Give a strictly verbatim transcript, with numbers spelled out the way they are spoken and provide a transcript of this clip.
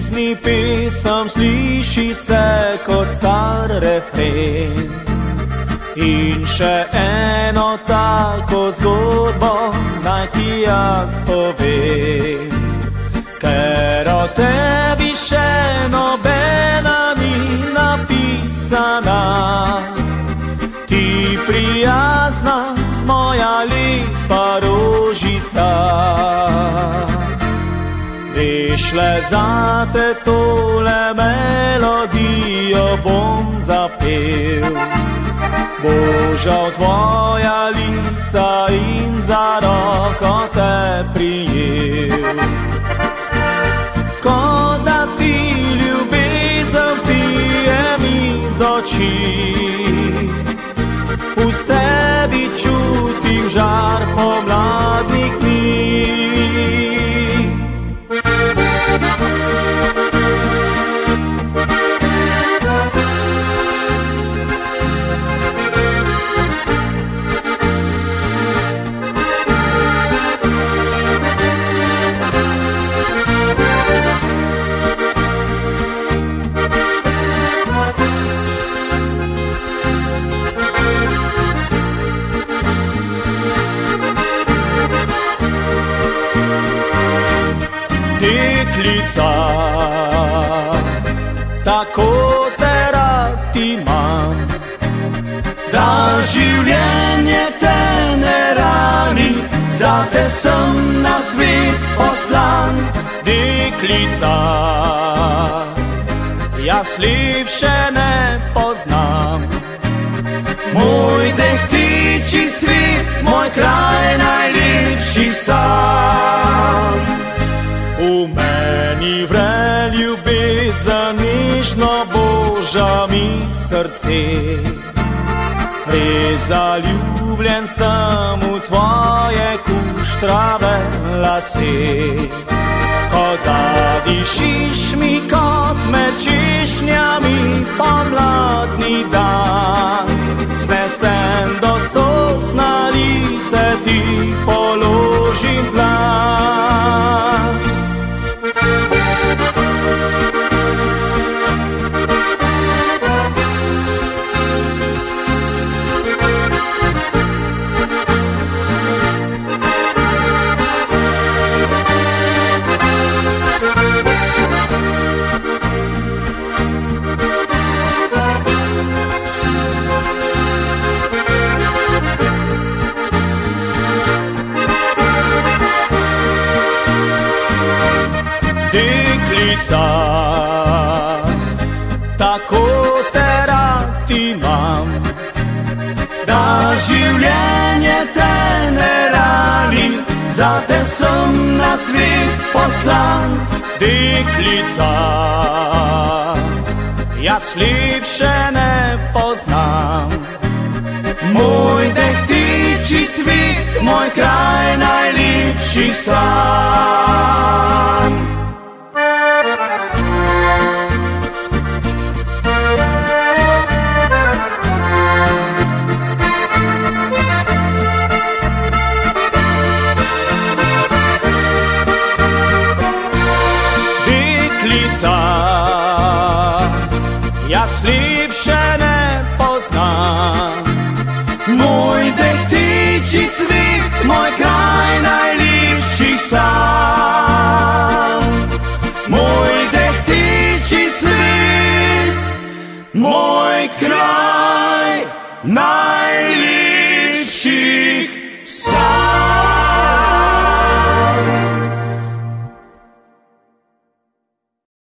ljubezni pesem sliši se kot star refren. In še eno tako zgodbo naj ti jaz povem, ker o tebi še nobena ni napisana. Ti prijazna, moja lepa rožica, veš, le zate tole melodijo bom zapel. Boža, tvoja lica in za roko te prijel. Ko da ti ljubezen pijem iz oči, v sebi čutim žar pomladnih dni. Deklica, tako te rad imam, da življenje te ne rani, zate sem na svet poslan. Deklica, jaz lepše ne poznam, moj dehtiči cvet, moj kraj najlepši sam. V meni vre ljubezen, nežno Boža mi srce, res zaljubljen sem v tvoje kuštrave lase. Ko zadišiš mi kot med češnjami pomladni dan, znesem do solz na lice ti položim dlan. Deklica, tako te rad imam, da življenje te ne rani, zate sem na svet poslan. Deklica, jaz lepše ne poznam, moj dehtiči cvet, moj kraj najlepši sam. Deklica, jaz lepše ne poznam, moj dehtiči cvet, moj kraj najlepši sam. Moj dehtiči cvet, moj kraj najlepši sam.